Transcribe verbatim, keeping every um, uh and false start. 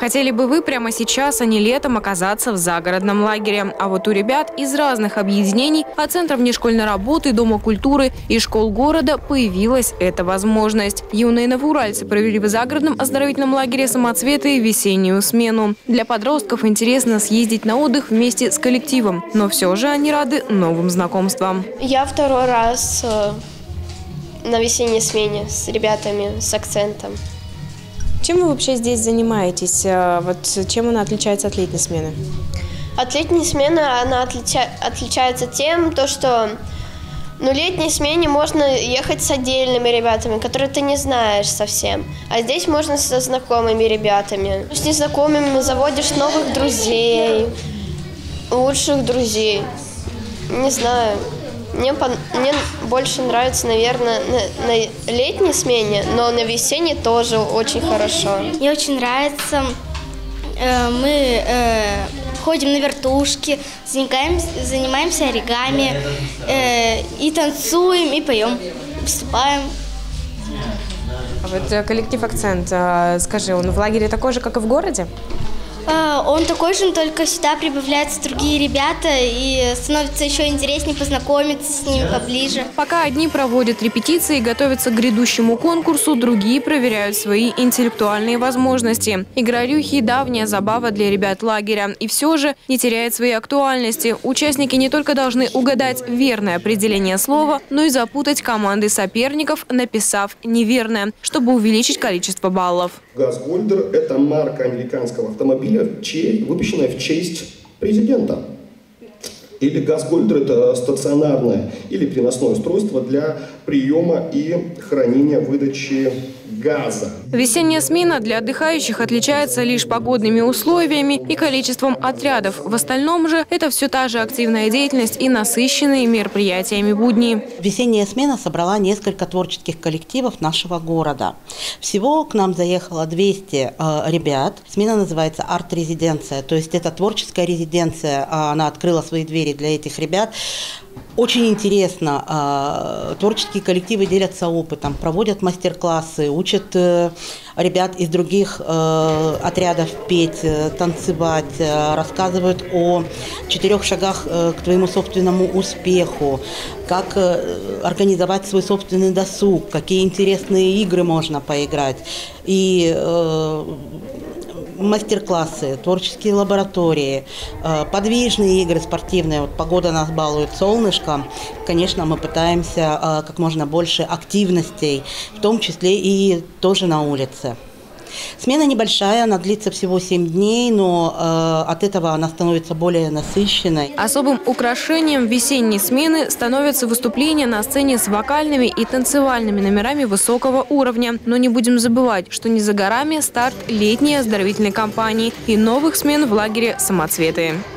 Хотели бы вы прямо сейчас, а не летом, оказаться в загородном лагере? А вот у ребят из разных объединений, от Центра внешкольной работы, Дома культуры и школ города появилась эта возможность. Юные новоуральцы провели в загородном оздоровительном лагере «Самоцветы» весеннюю смену. Для подростков интересно съездить на отдых вместе с коллективом, но все же они рады новым знакомствам. Я второй раз на весенней смене с ребятами с акцентом. Чем вы вообще здесь занимаетесь? Вот чем она отличается от летней смены? От летней смены она отлича... отличается тем, то, что ну, в летней смене можно ехать с отдельными ребятами, которые ты не знаешь совсем. А здесь можно со знакомыми ребятами. С незнакомыми заводишь новых друзей, лучших друзей. Не знаю. Мне, по... Мне больше нравится, наверное, на... на летней смене, но на весенней тоже очень хорошо. Мне очень нравится. Мы ходим на вертушки, занимаемся, занимаемся оригами, и танцуем, и поем, выступаем. А вот коллектив «Акцент», скажи, он в лагере такой же, как и в городе? Он такой же, но только сюда прибавляются другие ребята, и становится еще интереснее познакомиться с ними поближе. Пока одни проводят репетиции и готовятся к грядущему конкурсу, другие проверяют свои интеллектуальные возможности. Игрорюхи – давняя забава для ребят лагеря. И все же не теряет своей актуальности. Участники не только должны угадать верное определение слова, но и запутать команды соперников, написав неверное, чтобы увеличить количество баллов. «Газгольдер» – это марка американского автомобиля, выпущенная в честь президента. Или «Газгольдер» – это стационарное или переносное устройство для приема и хранения выдачи газа. Весенняя смена для отдыхающих отличается лишь погодными условиями и количеством отрядов. В остальном же это все та же активная деятельность и насыщенные мероприятиями будни. Весенняя смена собрала несколько творческих коллективов нашего города. Всего к нам заехало двести э, ребят. Смена называется «Арт-резиденция», то есть это творческая резиденция. Она открыла свои двери для этих ребят. Очень интересно. Творческие коллективы делятся опытом, проводят мастер-классы, учат ребят из других отрядов петь, танцевать, рассказывают о четырех шагах к твоему собственному успеху, как организовать свой собственный досуг, какие интересные игры можно поиграть. И мастер-классы, творческие лаборатории, подвижные игры спортивные. Вот погода нас балует солнышком. Конечно, мы пытаемся как можно больше активностей, в том числе и тоже на улице. Смена небольшая, она длится всего семь дней, но э, от этого она становится более насыщенной. Особым украшением весенней смены становятся выступления на сцене с вокальными и танцевальными номерами высокого уровня. Но не будем забывать, что не за горами старт летней оздоровительной кампании и новых смен в лагере «Самоцветы».